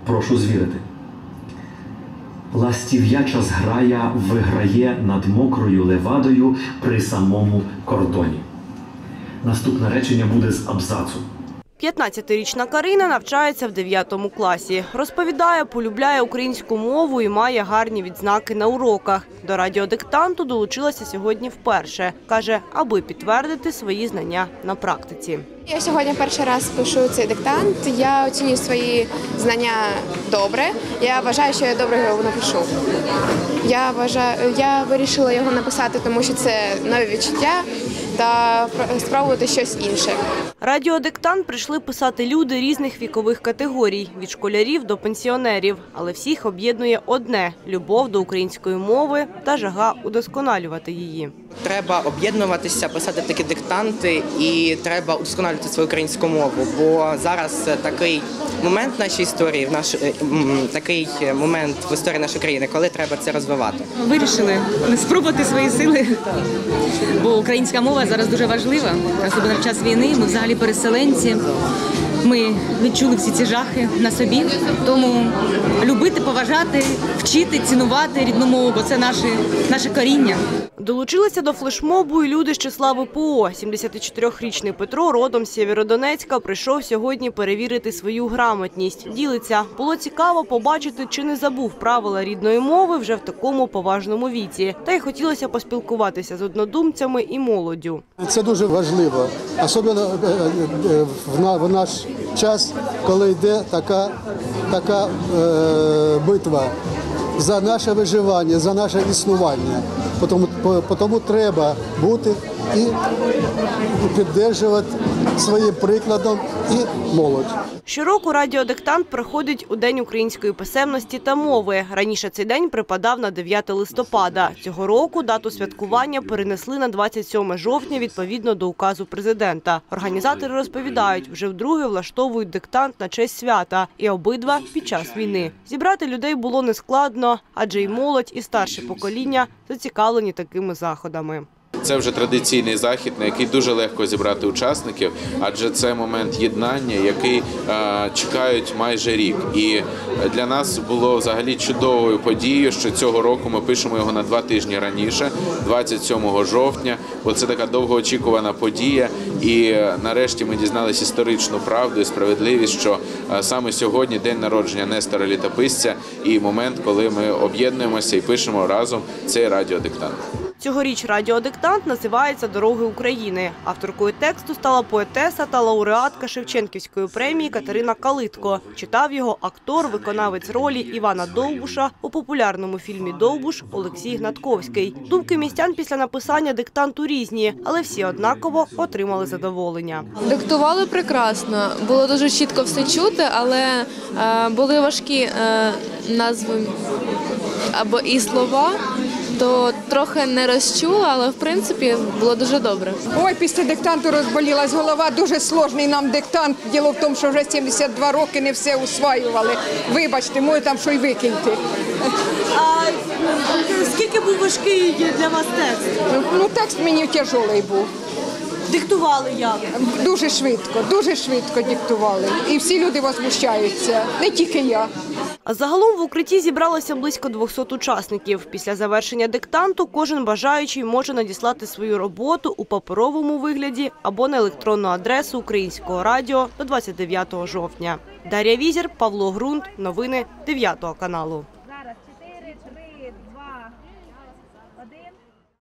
Прошу звірити. Ластів'яча зграя виграє над мокрою левадою при самому кордоні. Наступне речення буде з абзацу. 15-річна Карина навчається в 9 класі. Розповідає, полюбляє українську мову і має гарні відзнаки на уроках. До радіодиктанту долучилася сьогодні вперше. Каже, аби підтвердити свої знання на практиці. Я сьогодні перший раз пишу цей диктант. Я оцінюю свої знання добре. Я вважаю, що я добре його напишу. Я вирішила його написати, тому що це нові відчуття та спробувати щось інше. Радіодиктант прийшли писати люди різних вікових категорій – від школярів до пенсіонерів. Але всіх об'єднує одне – любов до української мови та жага удосконалювати її. Треба об'єднуватися, писати такі диктанти і треба удосконалювати свою українську мову. Бо зараз такий момент в нашій історії, такий момент в історії нашої країни, коли треба це розвивати. Вирішили спробувати свої сили, бо українська мова зараз дуже важлива. Особливо в час війни, ми взагалі переселенці. Ми відчули всі ці жахи на собі, тому любити, поважати, вчити, цінувати рідну мову, бо це наше коріння. Долучилися до флешмобу і люди з числа ВПО. 74-річний Петро, родом з Сєвєродонецька, прийшов сьогодні перевірити свою грамотність. Ділиться, було цікаво побачити, чи не забув правила рідної мови вже в такому поважному віці. Та й хотілося поспілкуватися з однодумцями і молоддю. Це дуже важливо, особливо в наш час, коли йде така битва за наше виживання, за наше існування. Тому треба бути і підтримувати своїм прикладом і молодь. Щороку радіодиктант проходить у День української писемності та мови. Раніше цей день припадав на 9 листопада. Цього року дату святкування перенесли на 27 жовтня відповідно до указу президента. Організатори розповідають, вже вдруге влаштовують диктант на честь свята. І обидва під час війни. Зібрати людей було нескладно, адже і молодь, і старше покоління зацікавлені такими заходами. Це вже традиційний захід, на який дуже легко зібрати учасників, адже це момент єднання, який чекають майже рік. І для нас було взагалі чудовою подією, що цього року ми пишемо його на 2 тижні раніше, 27 жовтня, бо це така довгоочікувана подія. І нарешті ми дізналися історичну правду і справедливість, що саме сьогодні день народження Нестора Літописця і момент, коли ми об'єднуємося і пишемо разом цей радіодиктант. Цьогоріч радіодиктант називається «Дороги України». Авторкою тексту стала поетеса та лауреатка Шевченківської премії Катерина Калитко. Читав його актор, виконавець ролі Івана Довбуша у популярному фільмі «Довбуш» Олексій Гнатковський. Думки містян після написання диктанту різні, але всі однаково отримали задоволення. Диктували прекрасно, було дуже чітко все чути, але були важкі назви або і слова, то трохи не розчула, але в принципі було дуже добре. Ой, після диктанту розболілась голова, дуже складний нам диктант. Діло в тому, що вже 72 роки не все усвоювали. Вибачте, може там що й викиньте. А скільки був важкий для вас текст? Ну, текст мені тяжкий був. Диктували як? Дуже швидко диктували. І всі люди возмущаються, не тільки я. А загалом в укритті зібралося близько 200 учасників. Після завершення диктанту кожен бажаючий може надіслати свою роботу у паперовому вигляді або на електронну адресу Українського радіо до 29 жовтня. Дар'я Візір, Павло Грунт. Новини 9 каналу. Зараз 4, 3, 2, 1.